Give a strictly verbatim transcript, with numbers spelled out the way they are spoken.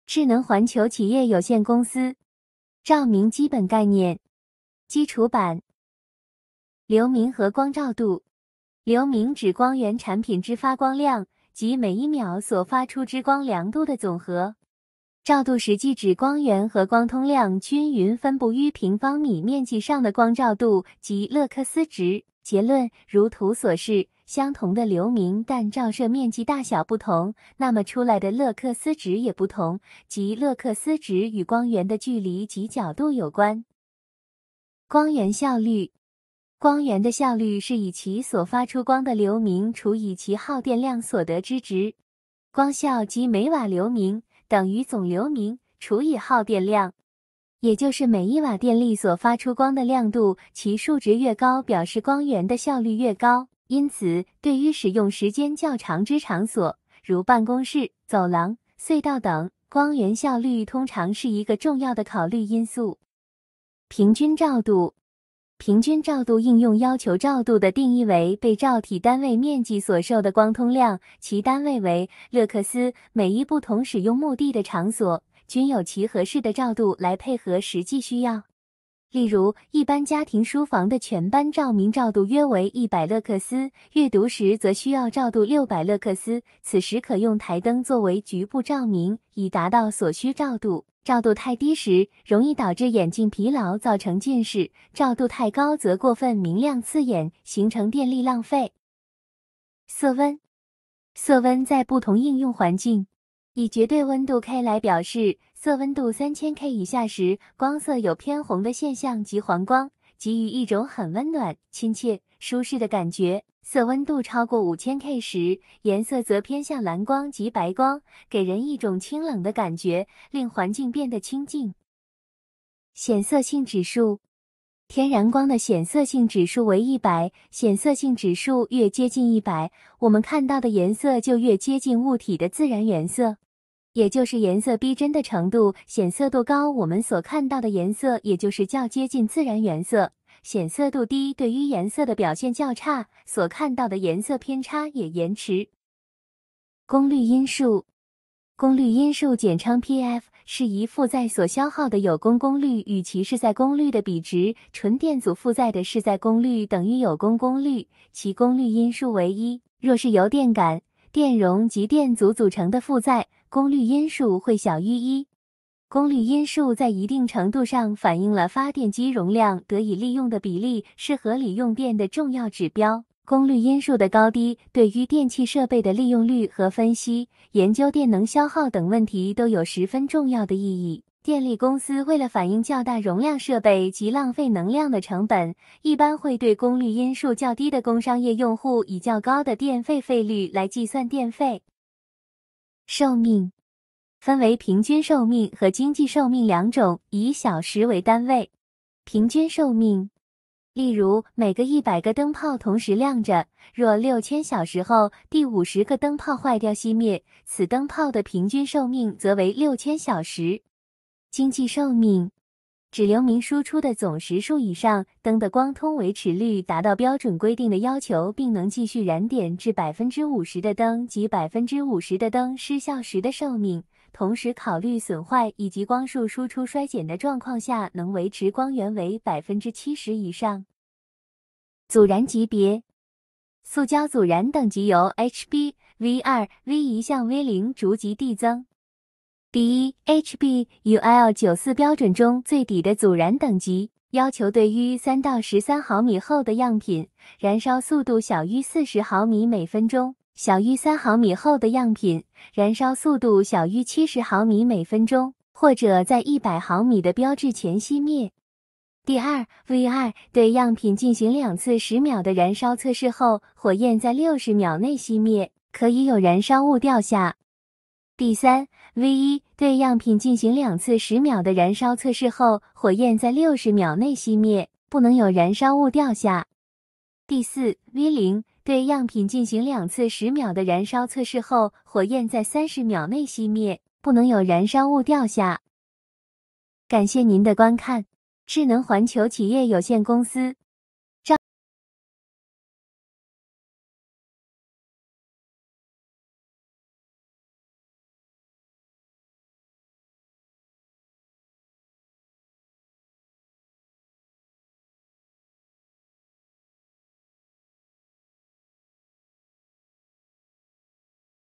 智能环球企业有限公司。照明基本概念。基础版。流明和光照度。流明指光源产品之发光量及每一秒所发出之光亮度的总和。照度实际指光源和光通量均匀分布于平方米面积上的光照度及勒克斯值。结论：如图所示，相同的流明，但照射面积大小不同，那么出来的勒克斯值也不同，即勒克斯值与光源的距离及角度有关。光源效率。光源的效率是以其所发出光的流明除以其耗电量所得之值。光效即每瓦流明等于总流明除以耗电量，也就是每一瓦电力所发出光的亮度，其数值越高，表示光源的效率越高。因此，对于使用时间较长之场所，如办公室、走廊、隧道等，光源效率通常是一个重要的考虑因素。平均照度。平均照度应用要求照度的定义为被照体单位面积所受的光通量，其单位为勒克斯。每一不同使用目的的场所均有其合适的照度来配合实际需要。例如，一般家庭书房的全班照明照度约为一百勒克斯，阅读时则需要照度六百勒克斯，此时可用台灯作为局部照明，以达到所需照度。照度太低时，容易导致眼镜疲劳，造成近视；照度太高则过分明亮刺眼，形成电力浪费。色温。色温在不同应用环境，以绝对温度 K 来表示。色温度 三千 K 以下时，光色有偏红的现象及黄光，给予一种很温暖、亲切、舒适的感觉。色温度超过 五千 K 时，颜色则偏向蓝光及白光，给人一种清冷的感觉，令环境变得清静。显色性指数。天然光的显色性指数为一百，显色性指数越接近一百，我们看到的颜色就越接近物体的自然原色。也就是颜色逼真的程度，显色度高，我们所看到的颜色也就是较接近自然原色；显色度低，对于颜色的表现较差，所看到的颜色偏差也延迟。功率因数。功率因数简称 P F， 是一负载所消耗的有功功率与其室载功率的比值，纯电阻负载的室载功率等于有功功率，其功率因数为一。若是由电感、电容及电阻组成的负载，功率因数会小于一。功率因数在一定程度上反映了发电机容量得以利用的比例，是合理用电的重要指标。功率因数的高低对于电气设备的利用率和分析、研究电能消耗等问题都有十分重要的意义。电力公司为了反映较大容量设备及浪费能量的成本，一般会对功率因数较低的工商业用户以较高的电费费率来计算电费。寿命分为平均寿命和经济寿命两种，以小时为单位。平均寿命，例如每个一百个灯泡同时亮着，若六千小时后第五十个灯泡坏掉熄灭，此灯泡的平均寿命则为六千小时。经济寿命指流明输出的总时数以上，灯的光通维持率达到标准规定的要求，并能继续燃点至 百分之五十 的灯及 百分之五十 的灯失效时的寿命，同时考虑损坏以及光束输出衰减的状况下，能维持光源为 百分之七十 以上。阻燃级别。塑胶阻燃等级由 H B V 二 V 一向 V 零逐级递增。第一 H B U L 九十四 标准中最底的阻燃等级，要求对于三到十三毫米厚的样品，燃烧速度小于四十毫米每分钟；小于三毫米厚的样品，燃烧速度小于七十毫米每分钟，或者在一百毫米的标志前熄灭。第二 V 二 对样品进行两次十秒的燃烧测试后，火焰在六十秒内熄灭，可以有燃烧物掉下。第三 V 一 对样品进行两次十秒的燃烧测试后，火焰在六十秒内熄灭，不能有燃烧物掉下。第四 V 零 对样品进行两次十秒的燃烧测试后，火焰在三十秒内熄灭，不能有燃烧物掉下。感谢您的观看，智能环球企业有限公司。